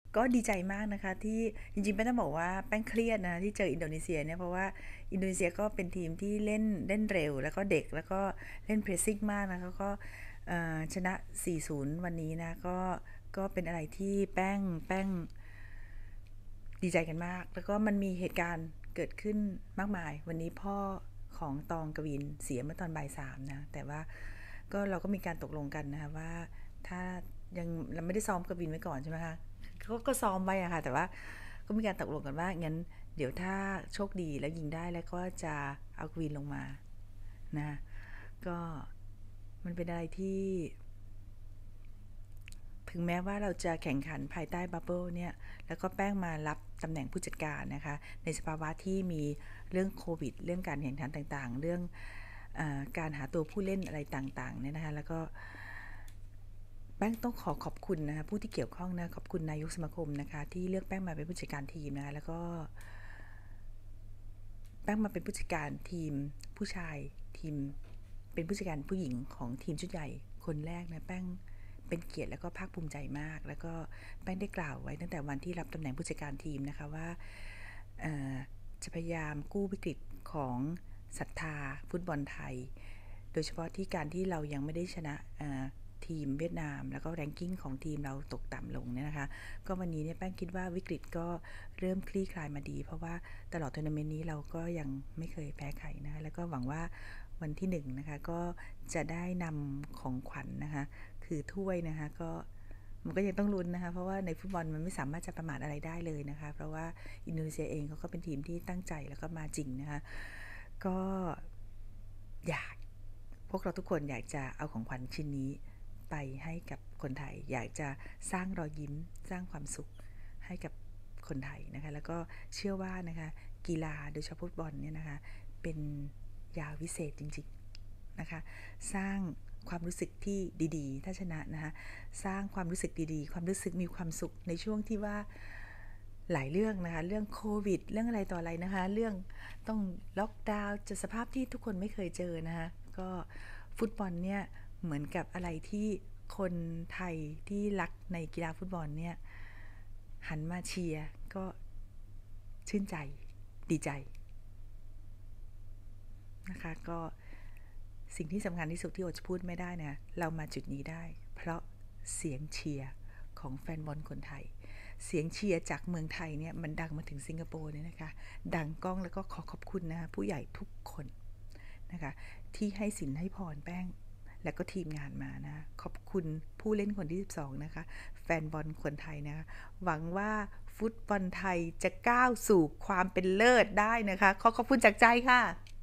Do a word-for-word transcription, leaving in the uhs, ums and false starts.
ก็ดีใจมากนะคะที่จริงๆแป้งต้องบอกว่าแป้งเครียดนะที่เจออินโดนีเซียเนี่ยเพราะว่าอินโดนีเซียก็เป็นทีมที่เล่นเล่นเร็วแล้วก็เด็กแล้วก็เล่นเพรสซิ่งมากนะแล้วก็ชนะสี่ศูนย์วันนี้นะก็ก็เป็นอะไรที่แป้งแป้งดีใจกันมากแล้วก็มันมีเหตุการณ์เกิดขึ้นมากมายวันนี้พ่อของตองกวินเสียเมื่อตอนบ่ายสามนะแต่ว่าก็เราก็มีการตกลงกันนะคะว่าถ้ายังเราไม่ได้ซ้อมกวินไว้ก่อนใช่ไหมคะก็ก็ซ้อมไว้อะค่ะแต่ว่าก็มีการตกลงกันว่างั้นเดี๋ยวถ้าโชคดีแล้วยิงได้แล้วก็จะเอากวินลงมานะก็มันเป็นอะไรที่ถึงแม้ว่าเราจะแข่งขันภายใต้บับเบิลเนี่ยแล้วก็แป้งมารับตำแหน่งผู้จัดการนะคะในสภาวะที่มีเรื่องโควิดเรื่องการแข่งขันต่างๆเรื่องอการหาตัวผู้เล่นอะไรต่างๆเนี่ยนะคะแล้วก็แป้งต้องขอขอบคุณนะคะผู้ที่เกี่ยวข้องนะขอบคุณนายกสมาคมนะคะที่เลือกแป้งมาเป็นผู้จัดการทีมนะคะแล้วก็แป้งมาเป็นผู้จัดการทีมผู้ชายทีมเป็นผู้จัดการผู้หญิงของทีมชุดใหญ่คนแรกนะแป้งเป็นเกียรติแล้วก็ภาคภูมิใจมากแล้วก็แป้งได้กล่าวไว้ตั้งแต่วันที่รับตำแหน่งผู้จัดการทีมนะคะว่าจะพยายามกู้วิกฤตของศรัทธาฟุตบอลไทยโดยเฉพาะที่การที่เรายังไม่ได้ชนะทีมเวียดนามแล้วก็แรงกิ้งของทีมเราตกต่ำลงเนี่ยนะคะก็วันนี้เนี่ยแป้งคิดว่าวิกฤตก็เริ่มคลี่คลายมาดีเพราะว่าตลอดทัวร์นาเมนต์นี้เราก็ยังไม่เคยแพ้ใครนะคะแล้วก็หวังว่าวันที่หนึ่งนะคะก็จะได้นำของขวัญ นนะคะคือถ้วยนะคะก็มันก็ยังต้องลุ้นนะคะเพราะว่าในฟุตบอลมันไม่สามารถจะประมาทอะไรได้เลยนะคะเพราะว่าอินโดนีเซียเองเขาก็เป็นทีมที่ตั้งใจแล้วก็มาจริงนะคะก็อยากพวกเราทุกคนอยากจะเอาของขวัญชิ้นนี้ไปให้กับคนไทยอยากจะสร้างรอยยิ้มสร้างความสุขให้กับคนไทยนะคะแล้วก็เชื่อว่านะคะกีฬาโดยเฉพาะฟุตบอลเนี่ยนะคะเป็นยาวิเศษจริงๆนะคะสร้างความรู้สึกที่ดีๆถ้าชนะนะคะสร้างความรู้สึกดีๆความรู้สึกมีความสุขในช่วงที่ว่าหลายเรื่องนะคะเรื่องโควิดเรื่องอะไรต่ออะไรนะคะเรื่องต้องล็อกดาวน์จะสภาพที่ทุกคนไม่เคยเจอนะคะก็ฟุตบอลเนี่ยเหมือนกับอะไรที่คนไทยที่รักในกีฬาฟุตบอลเนี่ยหันมาเชียร์ก็ชื่นใจดีใจนะคะก็สิ่งที่สำคัญที่สุดที่โอจะพูดไม่ได้นะเรามาจุดนี้ได้เพราะเสียงเชียร์ของแฟนบอลคนไทยเสียงเชียร์จากเมืองไทยเนี่ยมันดังมาถึงสิงคโปร์เลยนะคะดังก้องแล้วก็ขอขอบคุณนะคะผู้ใหญ่ทุกคนนะคะที่ให้สินให้พรแป้งและก็ทีมงานมานะขอบคุณผู้เล่นคนที่สิบสองนะคะแฟนบอลคนไทยนะคะหวังว่าฟุตบอลไทยจะก้าวสู่ความเป็นเลิศได้นะคะขอขอบคุณจากใจค่ะ